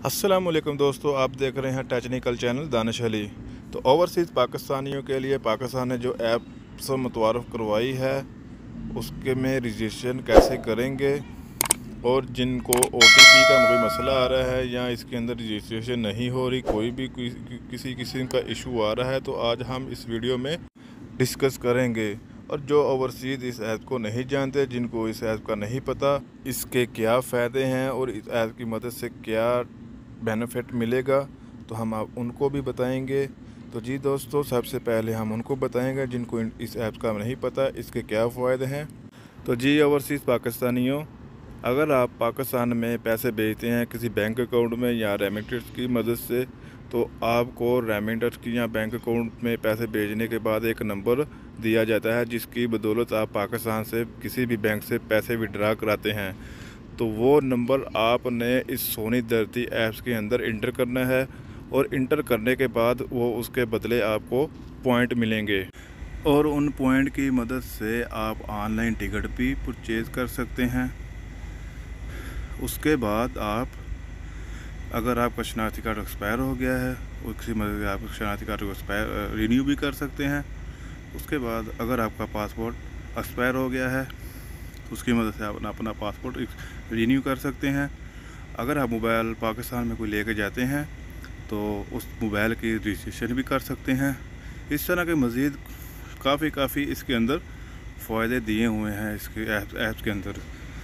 अस्सलाम वालेकुम दोस्तों, आप देख रहे हैं टेक्निकल चैनल दानिश अली। तो ओवरसीज़ पाकिस्तानियों के लिए पाकिस्तान ने जो ऐप मुतआरफ़ करवाई है उसके में रजिस्ट्रेशन कैसे करेंगे, और जिनको OTP का कोई मसला आ रहा है या इसके अंदर रजिस्ट्रेशन नहीं हो रही, कोई भी किसी किस्म का इशू आ रहा है, तो आज हम इस वीडियो में डिस्कस करेंगे। और जो ओवरसीज़ इस ऐप को नहीं जानते, जिनको इस ऐप का नहीं पता इसके क्या फ़ायदे हैं और इस ऐप की मदद से क्या बेनिफिट मिलेगा, तो हम आप उनको भी बताएंगे। तो जी दोस्तों, सबसे पहले हम उनको बताएंगे जिनको इस ऐप का नहीं पता इसके क्या फ़ायदे हैं। तो जी ओवरसीज़ पाकिस्तानियों, अगर आप पाकिस्तान में पैसे भेजते हैं किसी बैंक अकाउंट में या रेमिटेंस की मदद से, तो आपको रेमिटेंस की या बैंक अकाउंट में पैसे भेजने के बाद एक नंबर दिया जाता है, जिसकी बदौलत आप पाकिस्तान से किसी भी बैंक से पैसे विड्रा कराते हैं। तो वो नंबर आपने इस सोनी धरती ऐप्स के अंदर इंटर करना है, और इंटर करने के बाद वो उसके बदले आपको पॉइंट मिलेंगे, और उन पॉइंट की मदद से आप ऑनलाइन टिकट भी परचेज़ कर सकते हैं। उसके बाद आप, अगर आपका शनाख्ती कार्ड एक्सपायर हो गया है, उसकी मदद से आप शनाख्ती कार्ड को एक्सपायर रिन्यू भी कर सकते हैं। उसके बाद अगर आपका पासपोर्ट एक्सपायर हो गया है, उसकी मदद से आप अपना पासपोर्ट रिन्यू कर सकते हैं। अगर आप मोबाइल पाकिस्तान में कोई लेके जाते हैं तो उस मोबाइल की रजिस्ट्रेशन भी कर सकते हैं। इस तरह के मज़ीद काफ़ी इसके अंदर फ़ायदे दिए हुए हैं इसके ऐप्स के अंदर।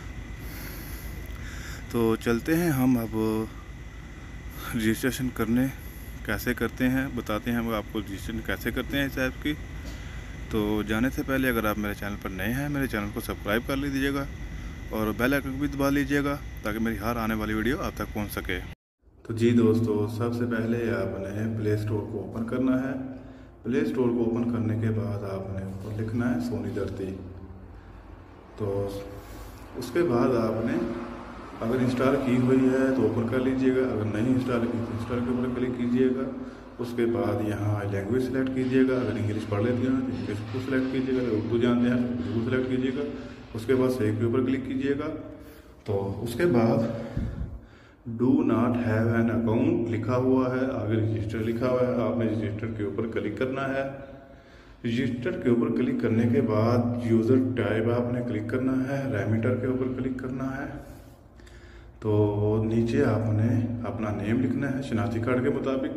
तो चलते हैं हम अब रजिस्ट्रेशन करने कैसे करते हैं, बताते हैं हम आपको रजिस्ट्रेशन कैसे करते हैं इस ऐप की। तो जाने से पहले अगर आप मेरे चैनल पर नए हैं, मेरे चैनल को सब्सक्राइब कर लीजिएगा और बेल आइकन भी दबा लीजिएगा, ताकि मेरी हर आने वाली वीडियो आप तक पहुंच सके। तो जी दोस्तों, सबसे पहले आपने प्ले स्टोर को ओपन करना है। प्ले स्टोर को ओपन करने के बाद आपने ऊपर लिखना है सोनी धरती। तो उसके बाद आपने अगर इंस्टॉल की हुई है तो ओपन कर लीजिएगा, अगर नहीं इंस्टॉल की तो इंस्टॉल के ऊपर क्लिक कीजिएगा। उसके बाद यहाँ लैंग्वेज सेलेक्ट कीजिएगा, अगर इंग्लिश पढ़ लेते हैं तो इंग्लिश को सिलेक्ट कीजिएगा, अगर उर्दू जानते हैं तो उर्दू सेलेक्ट कीजिएगा। उसके बाद सेव के ऊपर क्लिक कीजिएगा। तो उसके बाद do not have an account लिखा हुआ है, आगे रजिस्टर लिखा हुआ है, आपने रजिस्टर के ऊपर क्लिक करना है। रजिस्टर के ऊपर क्लिक करने के बाद यूज़र टाइप आपने क्लिक करना है, रेमिटर के ऊपर क्लिक करना है। तो नीचे आपने अपना नेम लिखना है शनाख्ती कार्ड के मुताबिक।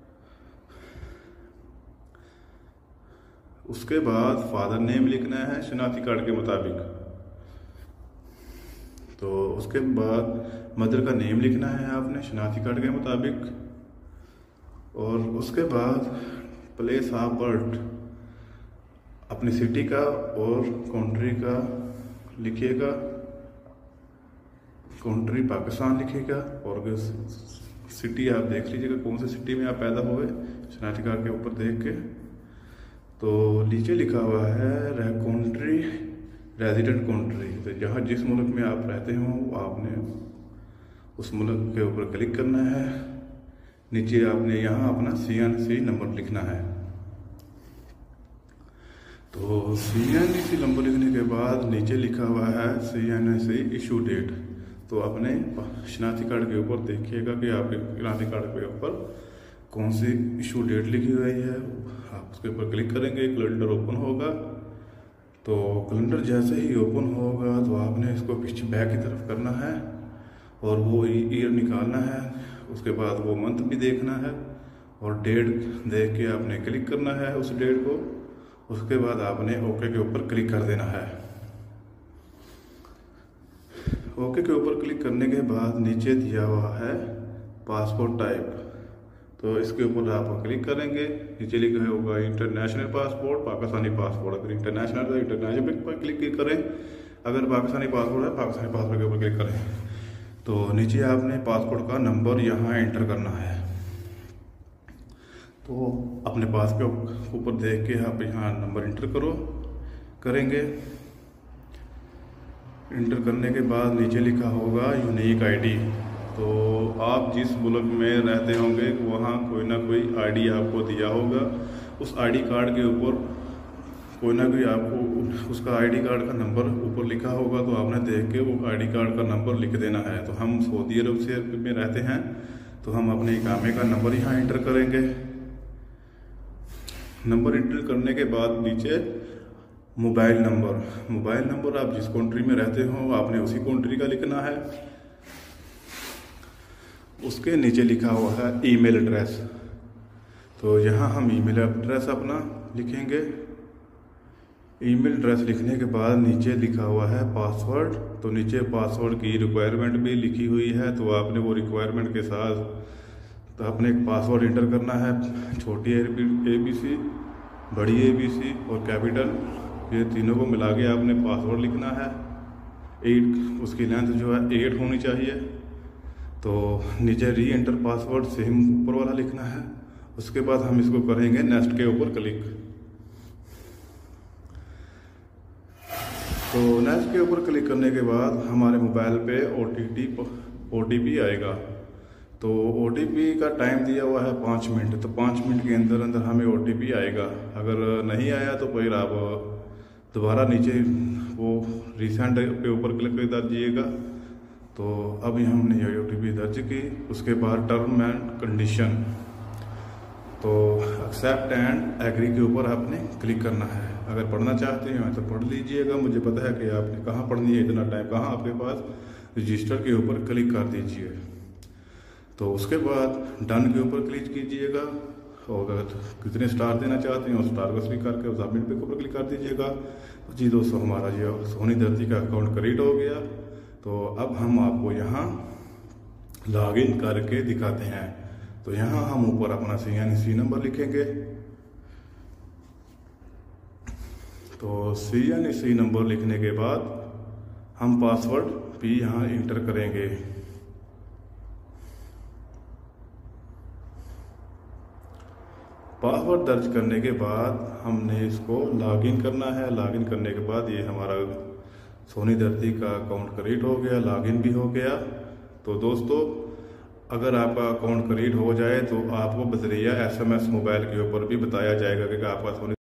उसके बाद फादर नेम लिखना है शनाख्ती कार्ड के मुताबिक। तो उसके बाद मदर का नेम लिखना है आपने शनाख्ती कार्ड के मुताबिक। और उसके बाद प्लेस ऑफ बर्थ अपनी सिटी का और कंट्री का लिखिएगा। कंट्री पाकिस्तान लिखिएगा, और सिटी आप देख लीजिएगा कौन सी सिटी में आप पैदा हुए शनाख्ती कार्ड के ऊपर देख के। तो नीचे लिखा हुआ है कंट्री रेजिडेंट कंट्री, तो जहाँ जिस मुल्क में आप रहते हो आपने उस मुल्क के ऊपर क्लिक करना है। नीचे आपने यहाँ अपना CNC नंबर लिखना है। तो CNC नंबर लिखने के बाद नीचे लिखा हुआ है CNC इशू डेट। तो अपने शनाख्ती कार्ड के ऊपर देखिएगा कि आपके शनाख्ती कार्ड के ऊपर कौन सी इशू डेट लिखी हुई है। आप उसके ऊपर क्लिक करेंगे, कैलेंडर ओपन होगा। तो कैलेंडर जैसे ही ओपन होगा तो आपने इसको पीछे बैक की तरफ करना है और वो ईयर निकालना है। उसके बाद वो मंथ भी देखना है और डेट देख के आपने क्लिक करना है उस डेट को। उसके बाद आपने ओके के ऊपर क्लिक कर देना है। ओके के ऊपर क्लिक करने के बाद नीचे दिया हुआ है पासपोर्ट टाइप, तो इसके ऊपर आप क्लिक करेंगे। नीचे लिखा होगा इंटरनेशनल पासपोर्ट, पाकिस्तानी पासपोर्ट। अगर इंटरनेशनल तो इंटरनेशनल पर क्लिक करें, अगर पाकिस्तानी पासपोर्ट है पाकिस्तानी पासपोर्ट के ऊपर क्लिक करें। तो नीचे आपने पासपोर्ट का नंबर यहाँ एंटर करना है। तो अपने पासपोर्ट के ऊपर देख के आप यहाँ नंबर इंटर करेंगे। इंटर करने के बाद नीचे लिखा होगा यूनिक ID। तो आप जिस मुल्क में रहते होंगे वहाँ कोई ना कोई ID आपको दिया होगा। उस ID कार्ड के ऊपर कोई ना कोई आपको उसका ID कार्ड का नंबर ऊपर लिखा होगा, तो आपने देख के वो ID कार्ड का नंबर लिख देना है। तो हम सऊदी अरब से में रहते हैं, तो हम अपने इकामे का नंबर यहाँ एंटर करेंगे। नंबर एंटर करने के बाद नीचे मोबाइल नंबर आप जिस कंट्री में रहते हो आपने उसी कंट्री का लिखना है। उसके नीचे लिखा हुआ है ईमेल एड्रेस, तो यहाँ हम ईमेल एड्रेस अपना लिखेंगे। ईमेल एड्रेस लिखने के बाद नीचे लिखा हुआ है पासवर्ड, तो नीचे पासवर्ड की रिक्वायरमेंट भी लिखी हुई है, तो आपने वो रिक्वायरमेंट के साथ तो आपने एक पासवर्ड इंटर करना है। छोटी ABC, बड़ी ABC और कैपिटल, ये तीनों को मिला के आपने पासवर्ड लिखना है। 8 उसकी लेंथ जो है 8 होनी चाहिए। तो नीचे री एंटर पासवर्ड सेम ऊपर वाला लिखना है। उसके बाद हम इसको करेंगे नेक्स्ट के ऊपर क्लिक। तो नेक्स्ट के ऊपर क्लिक करने के बाद हमारे मोबाइल पे OTP आएगा। तो OTP का टाइम दिया हुआ है 5 मिनट, तो 5 मिनट के अंदर अंदर हमें OTP आएगा। अगर नहीं आया तो फिर आप दोबारा नीचे वो रिसेंट पे ऊपर क्लिक कर दीजिएगा। तो अभी हमने ये OTP दर्ज की। उसके बाद टर्म एंड कंडीशन, तो एक्सेप्ट एंड एग्री के ऊपर आपने क्लिक करना है। अगर पढ़ना चाहते हैं तो पढ़ लीजिएगा, मुझे पता है कि आपने कहाँ पढ़नी है, इतना टाइम कहाँ आपके पास। रजिस्टर के ऊपर क्लिक कर दीजिए। तो उसके बाद डन के ऊपर क्लिक कीजिएगा, और अगर कितने स्टार देना चाहते हैं उस स्टार को क्लिक करके सबमिट पे ऊपर क्लिक कर दीजिएगा। जी दोस्तों, हमारा ये सोनी दर्जी का अकाउंट क्रिएट हो गया। तो अब हम आपको यहाँ लॉगिन करके दिखाते हैं। तो यहाँ हम ऊपर अपना CNC नंबर लिखेंगे। तो CNC नंबर लिखने के बाद हम पासवर्ड भी यहाँ इंटर करेंगे। पासवर्ड दर्ज करने के बाद हमने इसको लॉगिन करना है। लॉगिन करने के बाद ये हमारा सोनी दर्जी का अकाउंट क्रिएट हो गया, लॉगिन भी हो गया। तो दोस्तों, अगर आपका अकाउंट क्रिएट हो जाए तो आपको बजरिया SMS मोबाइल के ऊपर भी बताया जाएगा कि आपका सोनी